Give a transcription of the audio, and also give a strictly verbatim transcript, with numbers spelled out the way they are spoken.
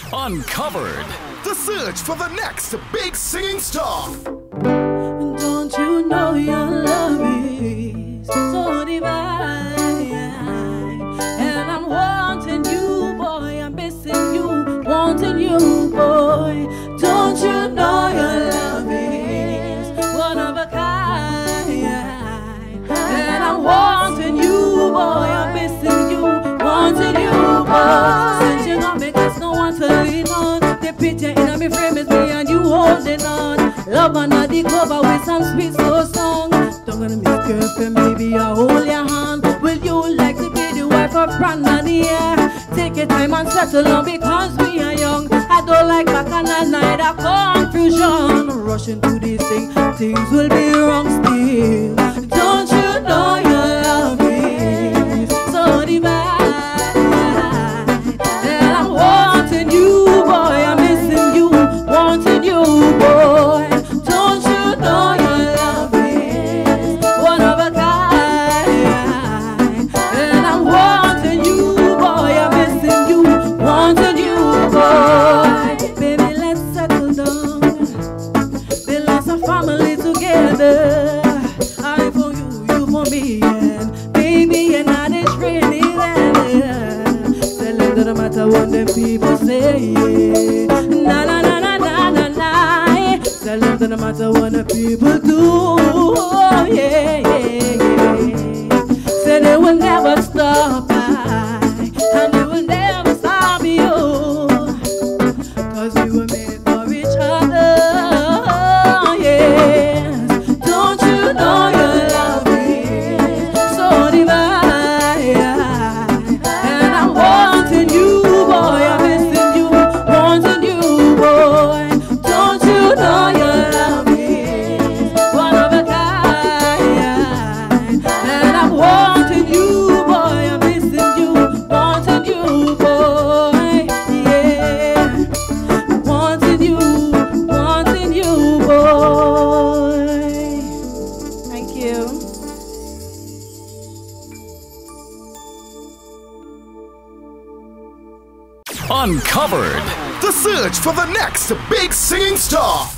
Uncovered. The search for the next big singing star. Don't you know your love is so divine? And I'm wanting you, boy. I'm missing you, wanting you, boy. Don't you know your love is one of a kind? And I'm wanting you, boy. I'm missing you, wanting you, boy. Since you got me, there's no one to lean on. The picture in my frame is me and you holding on. Love under the cover with some sweet slow song. Don't gonna miss girlfriend, maybe I hold your hand. Will you like to be the wife of Brandon? Yeah. Take your time and settle down because we are young. I don't like bacchanal night of confusion. Rushing to this thing, things will be wrong still. Don't you know your love is so divine? And I'm wanting you, boy. I'm missing you, wanting you, boy. Don't you know your love is one of a kind? And I'm wanting you, boy. I'm missing you, wanting you, boy. Baby, let's settle down. Build us a family together. I for you, you for me, and baby, you're not as really there. Tell them that no matter what them people say, na na na na na na na. Tell them that no matter what the people do, oh, yeah, yeah, yeah. Say they will never stop, I, and they will never stop you, cause we were made for each other, yes. Don't you know your love is so divine? And I'm wanting you, boy. I'm missing you, wanting you, boy. Don't you know your love is one of a kind? And I'm wanting you, boy. I'm missing you, wanting you, boy. Yeah, wanting you, wanting you, boy. Thank you. Uncovered. The search for the next big singing star.